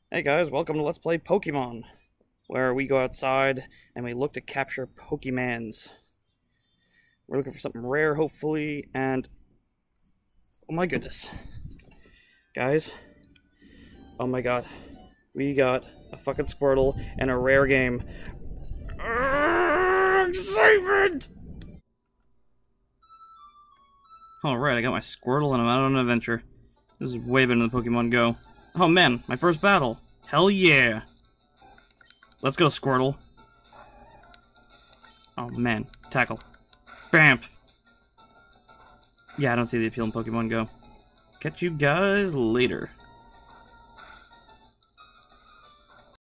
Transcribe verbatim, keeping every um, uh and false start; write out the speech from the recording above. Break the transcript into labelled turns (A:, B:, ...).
A: Hey guys, welcome to Let's Play Pokemon, where we go outside and we look to capture Pokemans. We're looking for something rare, hopefully, and... oh my goodness. Guys, oh my god. We got a fucking Squirtle and a rare game. Arrgh, excitement! Alright, I got my Squirtle and I'm out on an adventure. This is way better than Pokemon Go. Oh man, my first battle. Hell yeah. Let's go, Squirtle. Oh man, tackle. Bamf. Yeah, I don't see the appeal in Pokemon Go. Catch you guys later.